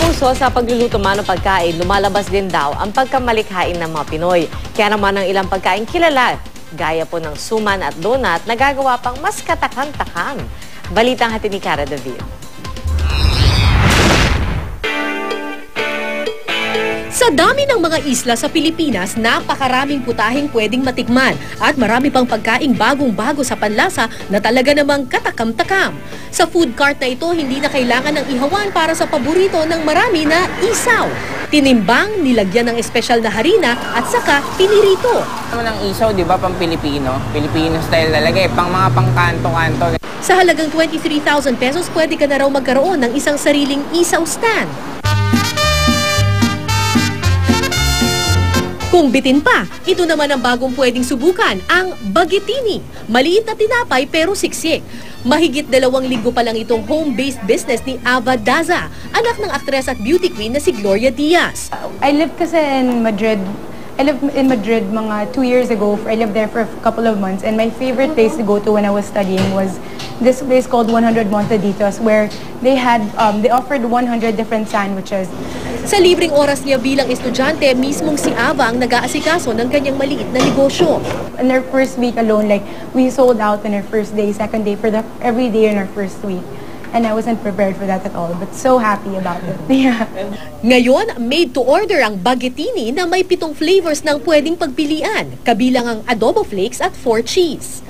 puso sa pagluluto man ng pagkain, lumalabas din daw ang pagkamalikhain ng mga Pinoy. Kaya naman ang ilang pagkain kilala, gaya po ng suman at donut, nagagawa pang mas katakam-takam. Balitang hatid ni Cara David. Sa dami ng mga isla sa Pilipinas, napakaraming putahing pwedeng matikman at marami pang pagkaing bagong-bago sa panlasa na talaga namang katakam-takam. Sa food cart na ito, hindi na kailangan ng ihawan para sa paborito ng marami na isaw. Tinimbang, nilagyan ng espesyal na harina at saka pinirito. Naman ang isaw, di ba, pang Pilipino? Filipino style talaga eh, pang mga pangkanto-kanto. Sa halagang 23,000 pesos, pwede ka na raw magkaroon ng isang sariling isaw stand. Kung bitin pa, ito naman ang bagong pwedeng subukan, ang baguettini. Maliit na tinapay pero siksik. Mahigit 2 linggo pa lang itong home-based business ni Ava Daza, anak ng aktres at beauty queen na si Gloria Diaz. I lived kasi in Madrid. I lived in Madrid mga 2 years ago. I lived there for a couple of months, and my favorite place to go to when I was studying was this place called 100 Montaditos, where they offered 100 different sandwiches. Sa libreng oras niya bilang estudyante, mismong si Ava ang nag-aasikaso ng kanyang maliit na negosyo. In our first week alone, we sold out in our first day, second day, every day in our first week. And I wasn't prepared for that at all, but so happy about it. Yeah. Ngayon, made to order ang baguettini na may 7 flavors ng pwedeng pagpilian, kabilang ang adobo flakes at 4 cheese.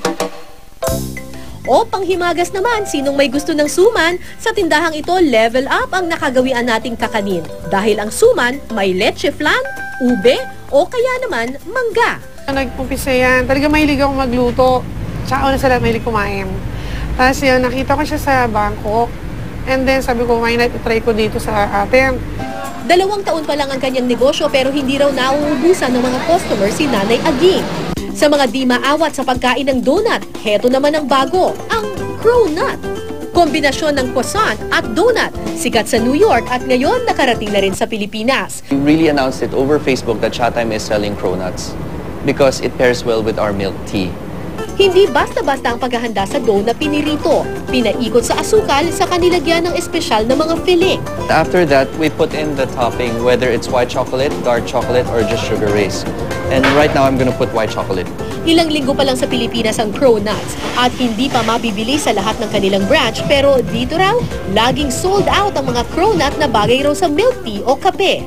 O panghimagas naman, sinong may gusto ng suman, sa tindahang ito level up ang nakagawian nating kakanin. Dahil ang suman may leche flan, ube, o kaya naman mangga. Nag-umpisa yan. Talaga mahilig akong magluto. Tsaka una sa lahat mahilig kumain. Tapos yun, nakita ko siya sa Bangkok. And then sabi ko, why not try ko dito sa atin. 2 taon pa lang ang kanyang negosyo pero hindi raw nauubusan ng mga customer si Nanay Aging. Sa mga di maawat sa pagkain ng donut, heto naman ang bago, ang cronut. Kombinasyon ng croissant at donut, sikat sa New York at ngayon nakarating na rin sa Pilipinas. We really announced it over Facebook that Chatime is selling cronuts because it pairs well with our milk tea. Hindi basta-basta ang paghahanda sa dough na pinirito. Pinaikot sa asukal sa kanilagyan ng espesyal na mga filling. After that, we put in the topping, whether it's white chocolate, dark chocolate, or just sugar race. And right now, I'm gonna put white chocolate. Ilang linggo pa lang sa Pilipinas ang cronuts at hindi pa mabibili sa lahat ng kanilang branch, pero dito raw, laging sold out ang mga cronut na bagay raw sa milk tea o kape.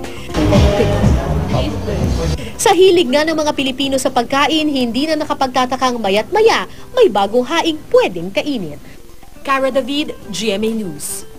Sa hilig nga ng mga Pilipino sa pagkain, hindi na nakapagtatakang maya't maya may bagong haing pwedeng kainin. Cara David, GMA News.